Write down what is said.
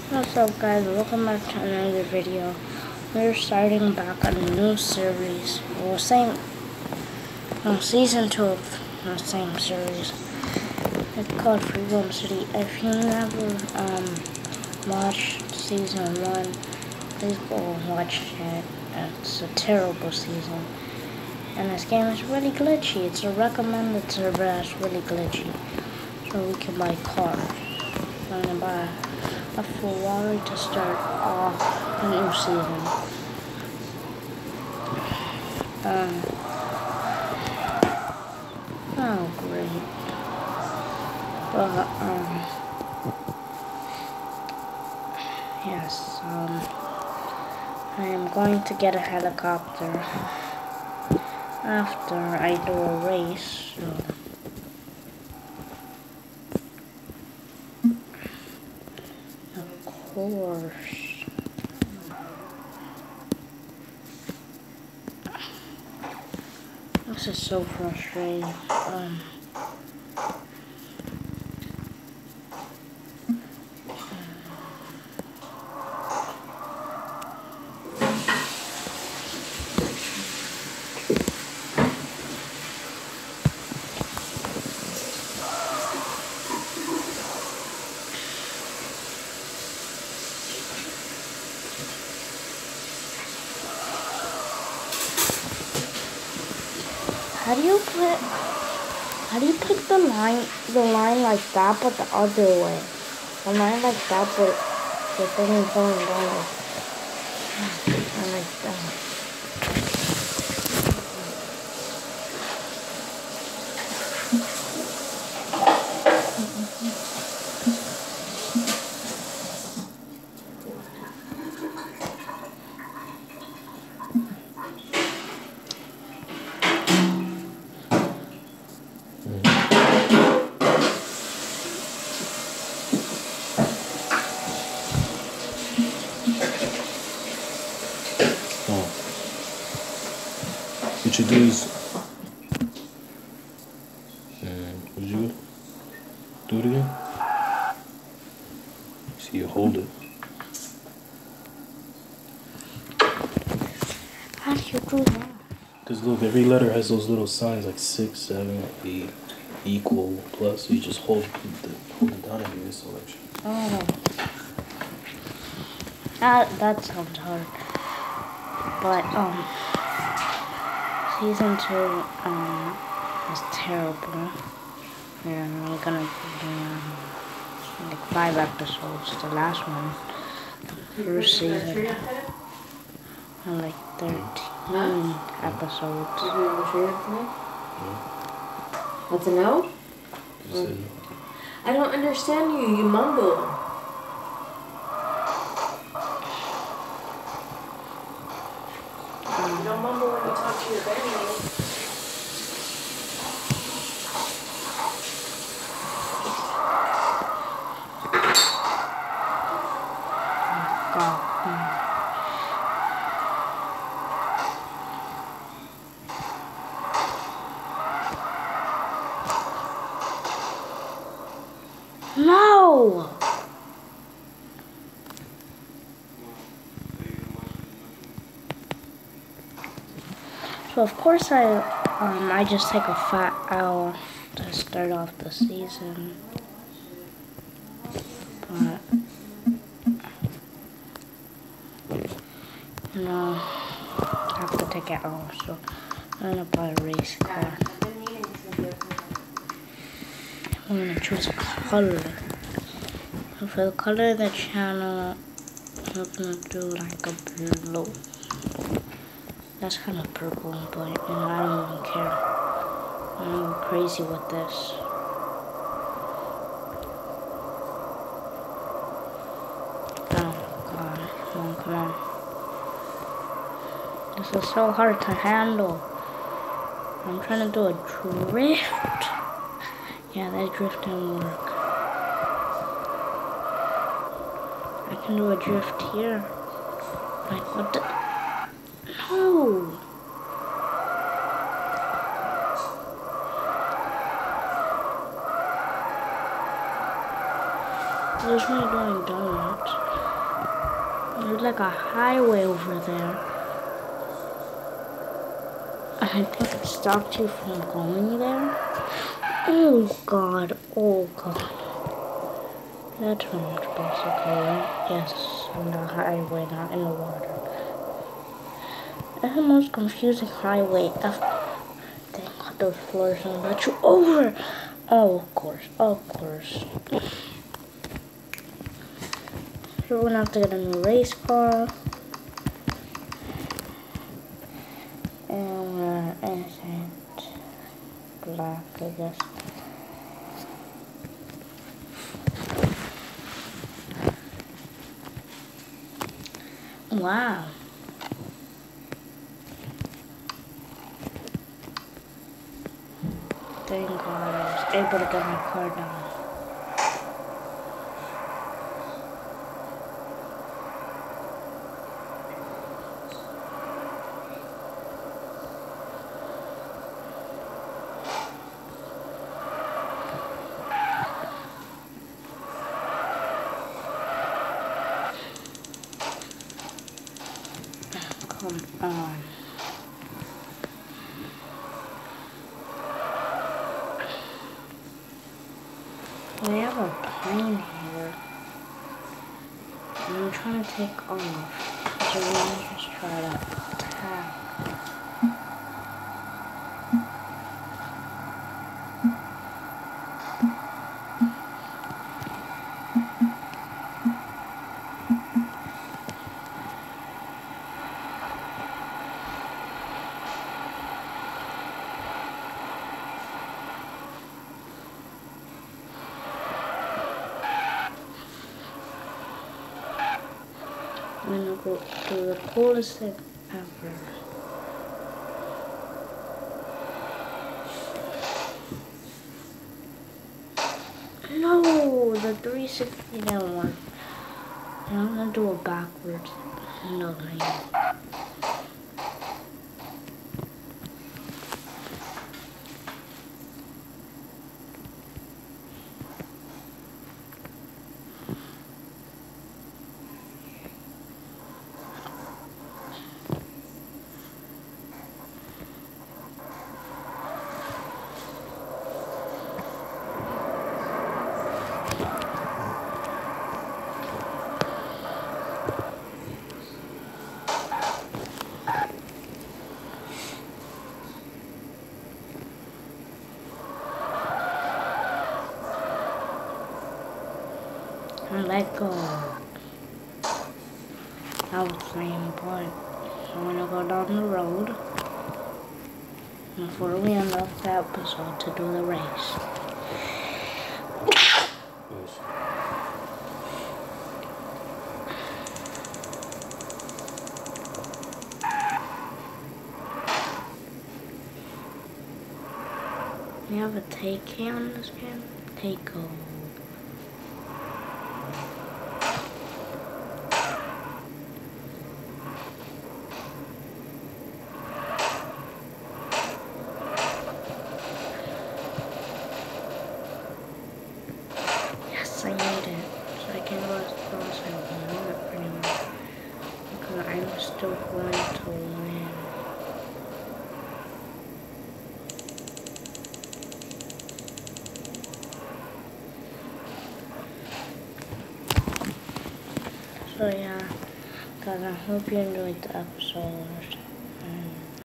What's up guys, welcome back to another video. We're starting back on a new series. Well, season 2 of the same series. It's called Freedom City. If you never watched season 1, please go watch it. It's a terrible season. And this game is really glitchy. It's a recommended server that's really glitchy. So we can buy cars. I'm gonna buy a Ferrari to start off the new season. Oh great. But yes, I am going to get a helicopter after I do a race, so of course. This is so frustrating. How do you pick the line like that, but the other way? The line like that, but the thing is going down. Like that. What you do is, what did you do it again? See, you hold it. How do you do that? Because look, every letter has those little signs like 6, 7, 8, equal, plus. So you just hold it down and do this selection. Oh, that sounds hard. But season 2 was terrible. And we're gonna do like 5 episodes. The last one, the first season, and like 13 episodes. That's a no? I don't understand you. You mumble. You don't mumble when you talk to your baby. No! So of course I just take a fat L to start off the season. But you know, I have to take it L, so I'm gonna buy a race car. I'm gonna choose a color. And for the color of the channel, I'm gonna do like a blue. That's kind of purple, but you know, I don't even care. I'm crazy with this. Oh god, come on. This is so hard to handle. I'm trying to do a drift. Yeah, that drift didn't work. I can do a drift here. Like, what the? No! There's me doing donuts. There's like a highway over there. I think it stopped you from going there. Oh God, oh God. That's where I'm supposed to go, right? Yes, on the highway, not in the water. That's the most confusing highway ever. Dang, got those floors and let you over. Oh, of course, of course. So we're gonna have to get a new race car. And we're innocent. Black, I guess. Wow. Thank God I was able to get my car down. Come on. We have a plane here. I'm trying to take off. So we're gonna just try to attack. I'm gonna go do the coolest thing ever. No, the 360 didn't work. I'm gonna do it backwards. No, man. And let go. That was the main point. So I'm gonna go down the road before we end off the episode to do the race. We have a take cam on this game. Take go. Yes, I made it. So I can go as close as I want pretty much. Because I'm still going to win. So yeah, guys, I hope you enjoyed the episode.